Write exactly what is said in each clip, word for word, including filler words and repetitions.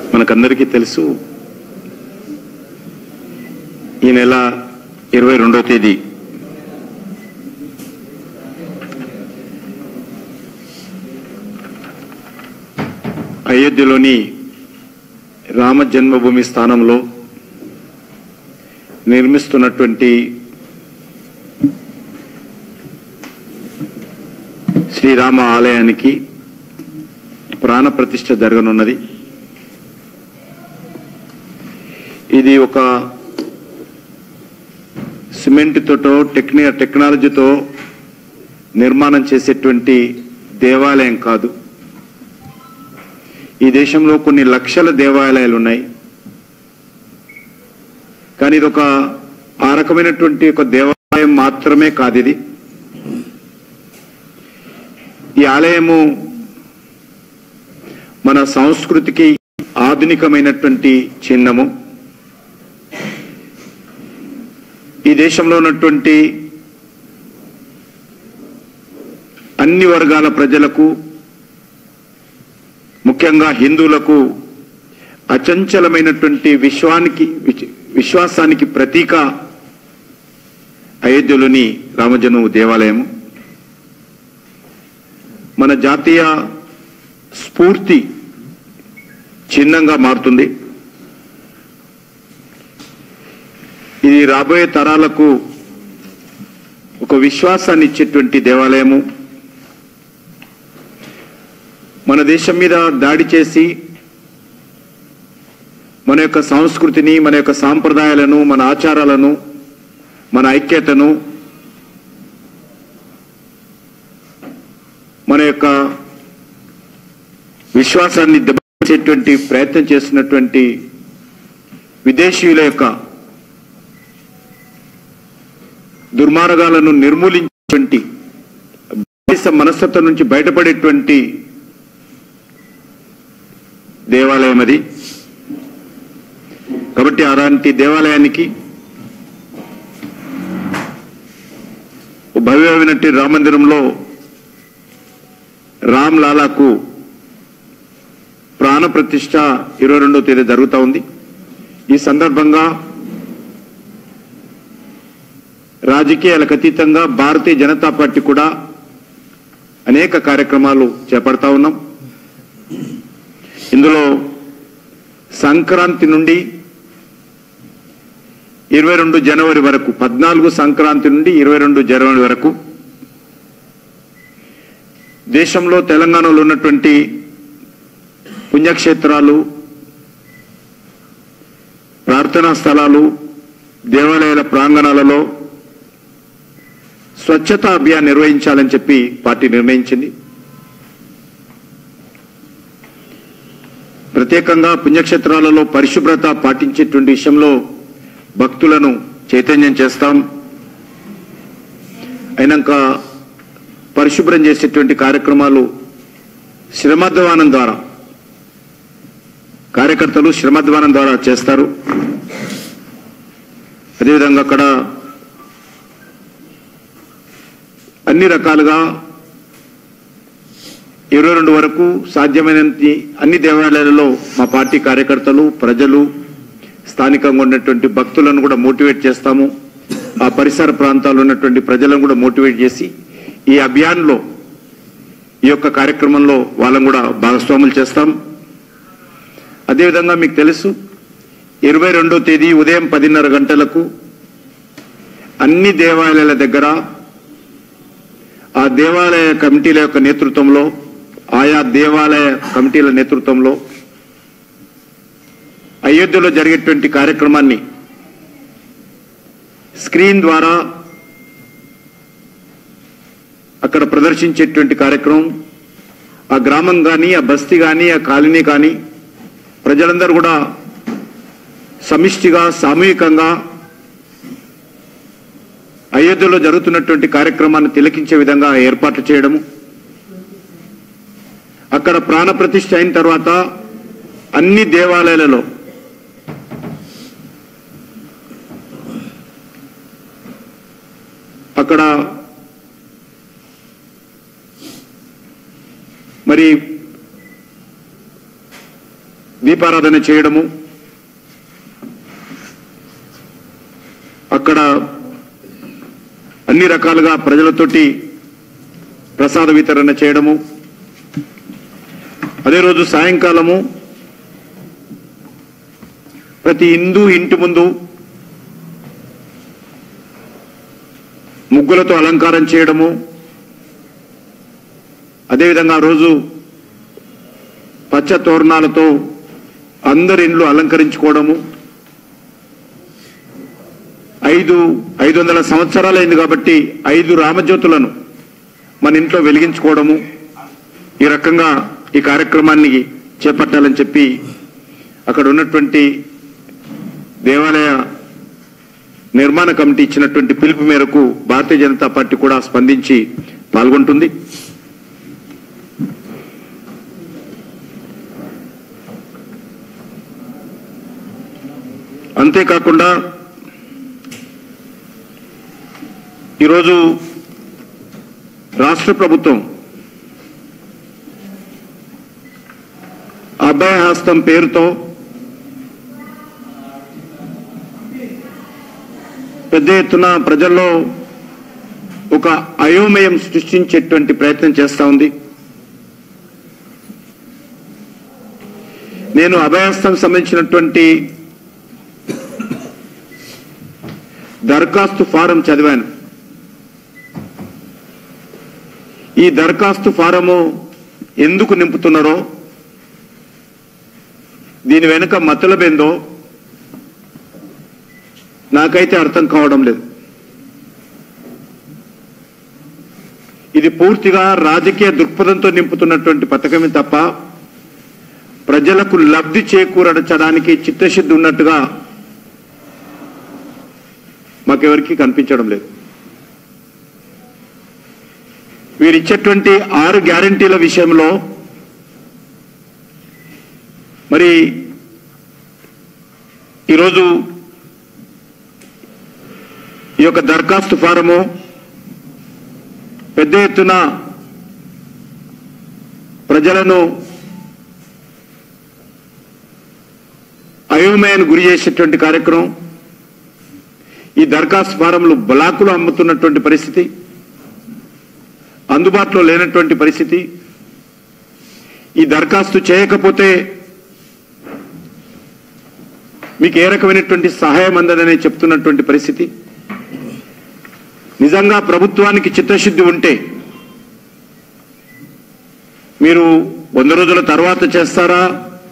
మనకందరికీ తెలుసు, ఈ నెల ఇరవై రెండవ తేదీ అయోధ్యలోని రామ జన్మభూమి స్థానంలో నిర్మిస్తున్నటువంటి శ్రీరామ ఆలయానికి ప్రాణ ప్రతిష్ఠ జరగనున్నది. ఇది ఒక సిమెంట్ తోటో టెక్ని టెక్నాలజీతో నిర్మాణం చేసేటువంటి దేవాలయం కాదు. ఈ దేశంలో కొన్ని లక్షల దేవాలయాలు ఉన్నాయి, కానీ ఇది ఒక ఆ రకమైనటువంటి ఒక దేవాలయం మాత్రమే కాదు. ఇది ఈ ఆలయము మన సంస్కృతికి ఆధునికమైనటువంటి చిహ్నము. ఈ దేశంలో ఉన్నటువంటి అన్ని వర్గాల ప్రజలకు, ముఖ్యంగా హిందువులకు అచంచలమైనటువంటి విశ్వానికి విశ్వాసానికి ప్రతీక అయోధ్యలోని రామజన్మ దేవాలయము. మన జాతీయ స్ఫూర్తి చిహ్నంగా మారుతుంది. ఇది రాబోయే తరాలకు ఒక విశ్వాసాన్ని ఇచ్చేటువంటి దేవాలయము. మన దేశం మీద దాడి చేసి మన యొక్క సంస్కృతిని, మన యొక్క సాంప్రదాయాలను, మన ఆచారాలను, మన ఐక్యతను, మన యొక్క విశ్వాసాన్ని దెబ్బతీసేటువంటి ప్రయత్నం చేస్తున్నటువంటి విదేశీయుల యొక్క దుర్మార్గాలను నిర్మూలించేటువంటి మనస్తత్వం నుంచి బయటపడేటువంటి దేవాలయం అది. కాబట్టి అలాంటి దేవాలయానికి భవ్యమైనటువంటి రామ మందిరంలో రామ్ లాలాకు ప్రాణ ప్రతిష్ఠ ఇరవై రెండవ తేదీ జరుగుతూ ఉంది. ఈ సందర్భంగా రాజకీయాలకు అతీతంగా భారతీయ జనతా పార్టీ కూడా అనేక కార్యక్రమాలు చేపడతా ఉన్నాం. ఇందులో సంక్రాంతి నుండి ఇరవై రెండు జనవరి వరకు, పద్నాలుగు సంక్రాంతి నుండి ఇరవై రెండు జనవరి వరకు దేశంలో తెలంగాణలో ఉన్నటువంటి పుణ్యక్షేత్రాలు, ప్రార్థనా స్థలాలు, దేవాలయాల ప్రాంగణాలలో స్వచ్ఛతా అభియాన్ నిర్వహించాలని చెప్పి పార్టీ నిర్ణయించింది. ప్రత్యేకంగా పుణ్యక్షేత్రాలలో పరిశుభ్రత పాటించేటువంటి విషయంలో భక్తులను చైతన్యం చేస్తాం. అయినాక పరిశుభ్రం చేసేటువంటి కార్యక్రమాలు శ్రమధ్వానం ద్వారా, కార్యకర్తలు శ్రమధ్వానం ద్వారా చేస్తారు. అదేవిధంగా అక్కడ అన్ని రకాలుగా ఇరవై రెండు వరకు సాధ్యమైనంత అన్ని దేవాలయాలలో మా పార్టీ కార్యకర్తలు, ప్రజలు, స్థానికంగా ఉన్నటువంటి భక్తులను కూడా మోటివేట్ చేస్తాము. ఆ పరిసర ప్రాంతాల్లో ఉన్నటువంటి ప్రజలను కూడా మోటివేట్ చేసి ఈ అభియాన్లో, ఈ యొక్క కార్యక్రమంలో వాళ్ళని కూడా భాగస్వాములు చేస్తాం. అదేవిధంగా మీకు తెలుసు, ఇరవై రెండో తేదీ ఉదయం పదిన్నర గంటలకు అన్ని దేవాలయాల దగ్గర ఆ దేవాలయ కమిటీల యొక్క నేతృత్వంలో, ఆయా దేవాలయ కమిటీల నేతృత్వంలో అయోధ్యలో జరిగేటువంటి కార్యక్రమాన్ని స్క్రీన్ ద్వారా అక్కడ ప్రదర్శించేటువంటి కార్యక్రమం, ఆ గ్రామం కానీ, ఆ బస్తీ కానీ, ఆ కాలనీ కానీ ప్రజలందరూ కూడా సమిష్టిగా, సామూహికంగా అయోధ్యలో జరుగుతున్నటువంటి కార్యక్రమాన్ని తిలకించే విధంగా ఏర్పాట్లు చేయడము. అక్కడ ప్రాణ ప్రతిష్ఠ అయిన తర్వాత అన్ని దేవాలయాలలో అక్కడ మరి దీపారాధన చేయడము, అక్కడ అన్ని రకాలుగా ప్రజలతోటి ప్రసాద వితరణ చేయడము, అదే రోజు సాయంకాలము ప్రతి హిందూ ఇంటి ముందు ముగ్గులతో అలంకారం చేయడము, అదేవిధంగా ఆ రోజు పచ్చ తోరణాలతో అందరి ఇండ్లు అలంకరించుకోవడము, ఐదు ఐదు వందల సంవత్సరాలైంది కాబట్టి ఐదు రామజ్యోతులను మన ఇంట్లో వెలిగించుకోవడము, ఈ రకంగా ఈ కార్యక్రమాన్ని చేపట్టాలని చెప్పి అక్కడ ఉన్నటువంటి దేవాలయ నిర్మాణ కమిటీ ఇచ్చినటువంటి పిలుపు మేరకు భారతీయ జనతా పార్టీ కూడా స్పందించి పాల్గొంటుంది. అంతేకాకుండా ఈరోజు రాష్ట్ర ప్రభుత్వం అభయహస్తం పేరుతో పెద్ద ఎత్తున ప్రజల్లో ఒక అయోమయం సృష్టించేటువంటి ప్రయత్నం చేస్తా ఉంది. నేను అభయహస్తం సంబంధించినటువంటి దరఖాస్తు ఫారం చదివాను. ఈ దరఖాస్తు ఫారము ఎందుకు నింపుతున్నారో, దీని వెనుక మతలబేందో నాకైతే అర్థం కావడం లేదు. ఇది పూర్తిగా రాజకీయ దృక్పథంతో నింపుతున్నటువంటి పథకమే తప్ప ప్రజలకు లబ్ధి చేకూరచడానికి చిత్తశుద్ధి ఉన్నట్టుగా మాకెవరికి కనిపించడం లేదు. వీరిచ్చేటువంటి ఆరు గ్యారంటీల విషయంలో మరి ఈరోజు ఈ యొక్క దరఖాస్తు ఫారము పెద్ద ఎత్తున ప్రజలను అయోమయాన్ని గురి చేసేటువంటి కార్యక్రమం. ఈ దరఖాస్తు ఫారంలు బ్లాకులు అమ్ముతున్నటువంటి పరిస్థితి, అందుబాటులో లేనటువంటి పరిస్థితి, ఈ దరఖాస్తు చేయకపోతే మీకు ఏ రకమైనటువంటి సహాయం అందదని చెప్తున్నటువంటి పరిస్థితి. నిజంగా ప్రభుత్వానికి చిత్తశుద్ధి ఉంటే మీరు వంద రోజుల తర్వాత చేస్తారా,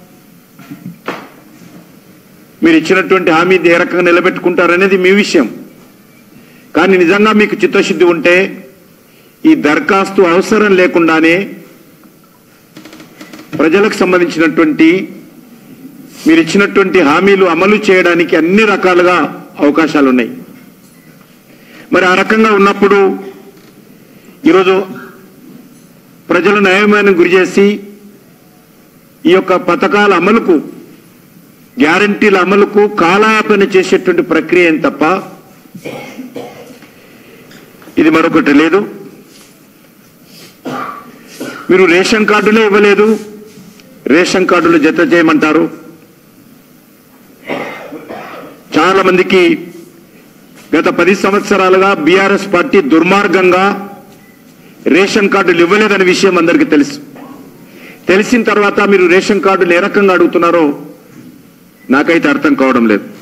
మీరు ఇచ్చినటువంటి హామీ ఏ రకంగా నిలబెట్టుకుంటారనేది మీ విషయం. కానీ నిజంగా మీకు చిత్తశుద్ధి ఉంటే ఈ దరఖాస్తు అవసరం లేకుండానే ప్రజలకు సంబంధించినటువంటి మీరు ఇచ్చినటువంటి హామీలు అమలు చేయడానికి అన్ని రకాలుగా అవకాశాలు ఉన్నాయి. మరి ఆ రకంగా ఉన్నప్పుడు ఈరోజు ప్రజలను అయోమయానికి గురి చేసి ఈ యొక్క పథకాల అమలుకు, గ్యారంటీల అమలుకు కాలయాపన చేసేటువంటి ప్రక్రియ ఏం తప్ప ఇది మరొకటి లేదు. మీరు రేషన్ కార్డులే ఇవ్వలేదు, రేషన్ కార్డులు జత చేయమంటారు. చాలా మందికి గత పది సంవత్సరాలుగా బీఆర్ఎస్ పార్టీ దుర్మార్గంగా రేషన్ కార్డులు ఇవ్వలేదనే విషయం అందరికీ తెలుసు. తెలిసిన తర్వాత మీరు రేషన్ కార్డులు ఏ రకంగా అడుగుతున్నారో నాకైతే అర్థం కావడం లేదు.